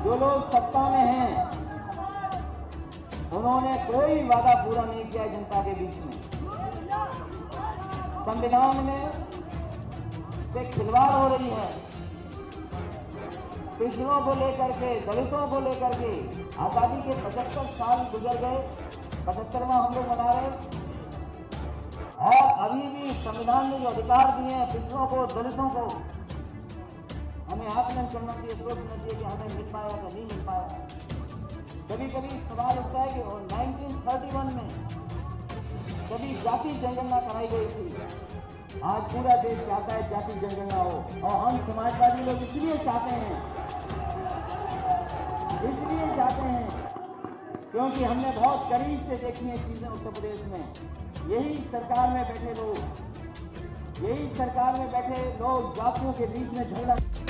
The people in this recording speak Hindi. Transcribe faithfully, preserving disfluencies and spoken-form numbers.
जो लोग सत्ता में हैं उन्होंने कोई वादा पूरा नहीं किया जनता के बीच में। संविधान में से खिलवाड़ हो रही है। पिछड़ों को लेकर के, दलितों को लेकर के आजादी के पचहत्तर साल गुजर गए, पचहत्तरवां हम लोग मना रहे, और अभी भी संविधान ने जो अधिकार दिए हैं पिछड़ों को, दलितों को, हमें आकलन करना चाहिए, सोचना चाहिए कि हमें मिल पाया या नहीं मिल पाया। कभी कभी सवाल उठता है कि उन्नीस सौ इकतीस में कभी जाति जनगणना कराई गई थी। आज पूरा देश चाहता है जाति जनगणना हो, और हम समाजवादी लोग इसलिए चाहते हैं इसलिए चाहते हैं क्योंकि हमने बहुत करीब से देखी है चीजें उत्तर प्रदेश में। यही सरकार में बैठे लोग यही सरकार में बैठे लोग जातियों के बीच में झगड़ा